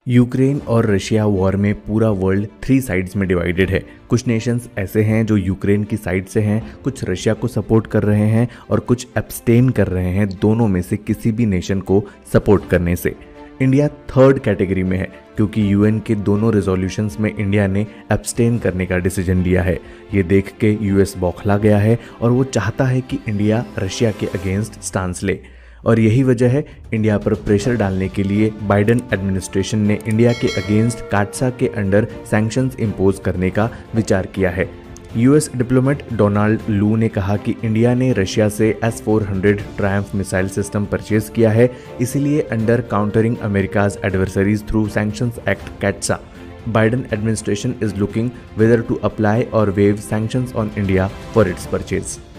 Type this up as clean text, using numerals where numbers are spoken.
Ukraine और Russia war में पूरा वर्ल्ड 3 साइड्स में डिवाइडेड है। कुछ नेशंस ऐसे हैं जो यूक्रेन की साइड से हैं, कुछ रशिया को सपोर्ट कर रहे हैं और कुछ एब्सटेन कर रहे हैं दोनों में से किसी भी नेशन को सपोर्ट करने से। इंडिया 3rd कैटेगरी में है क्योंकि यूएन के दोनों रेजोल्यूशंस में इंडिया ने एब्सटेन करने का डिसीजन लिया है। ये देख के यूएस बौखला गया है और वो चाहता है कि इंडिया रशिया के अगेंस्ट स्टांस ले, और यही वजह है इंडिया पर प्रेशर डालने के लिए बाइडेन एडमिनिस्ट्रेशन ने इंडिया के अगेंस्ट काटसा के अंडर सैंक्शंस इंपोज करने का विचार किया है। यूएस डिप्लोमेट डोनाल्ड लू ने कहा कि इंडिया ने रशिया से S-400 Triumph missile system purchase किया है, इसीलिए under countering America's adversaries through sanctions act CAATSA, Biden administration is looking whether to apply or waive sanctions on India for its purchase.